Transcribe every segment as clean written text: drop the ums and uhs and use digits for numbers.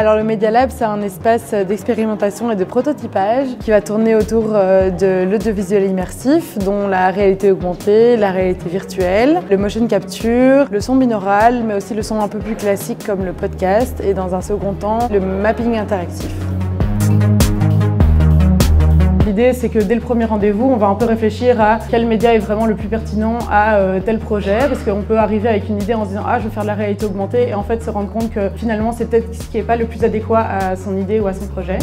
Alors le Media Lab, c'est un espace d'expérimentation et de prototypage qui va tourner autour de l'audiovisuel immersif, dont la réalité augmentée, la réalité virtuelle, le motion capture, le son binaural, mais aussi le son un peu plus classique comme le podcast et dans un second temps, le mapping interactif. L'idée, c'est que dès le premier rendez-vous, on va un peu réfléchir à quel média est vraiment le plus pertinent à tel projet, parce qu'on peut arriver avec une idée en se disant « Ah, je veux faire de la réalité augmentée » et en fait se rendre compte que finalement, c'est peut-être ce qui n'est pas le plus adéquat à son idée ou à son projet.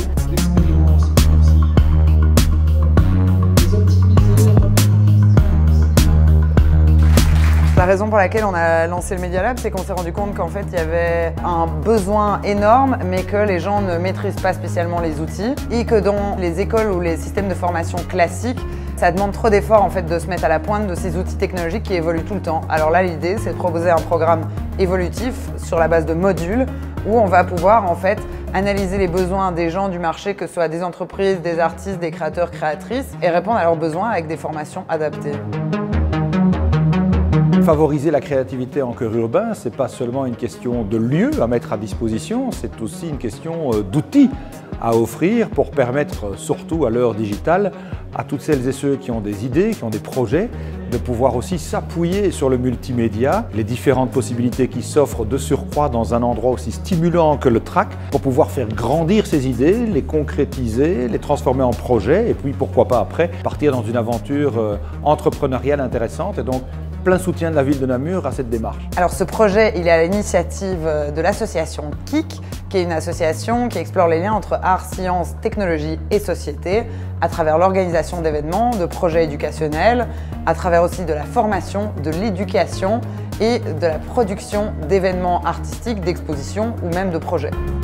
La raison pour laquelle on a lancé le Media Lab, c'est qu'on s'est rendu compte qu'en fait il y avait un besoin énorme, mais que les gens ne maîtrisent pas spécialement les outils et que dans les écoles ou les systèmes de formation classiques, ça demande trop d'efforts en fait de se mettre à la pointe de ces outils technologiques qui évoluent tout le temps. Alors là, l'idée, c'est de proposer un programme évolutif sur la base de modules où on va pouvoir en fait analyser les besoins des gens du marché, que ce soit des entreprises, des artistes, des créateurs, créatrices, et répondre à leurs besoins avec des formations adaptées. Favoriser la créativité en cœur urbain, ce n'est pas seulement une question de lieu à mettre à disposition, c'est aussi une question d'outils à offrir pour permettre, surtout à l'heure digitale, à toutes celles et ceux qui ont des idées, qui ont des projets, de pouvoir aussi s'appuyer sur le multimédia, les différentes possibilités qui s'offrent de surcroît dans un endroit aussi stimulant que le track, pour pouvoir faire grandir ces idées, les concrétiser, les transformer en projets et puis pourquoi pas après partir dans une aventure entrepreneuriale intéressante. Et donc, plein soutien de la ville de Namur à cette démarche. Alors ce projet, il est à l'initiative de l'association KIC, qui est une association qui explore les liens entre art, sciences, technologie et société à travers l'organisation d'événements, de projets éducationnels, à travers aussi de la formation, de l'éducation et de la production d'événements artistiques, d'expositions ou même de projets.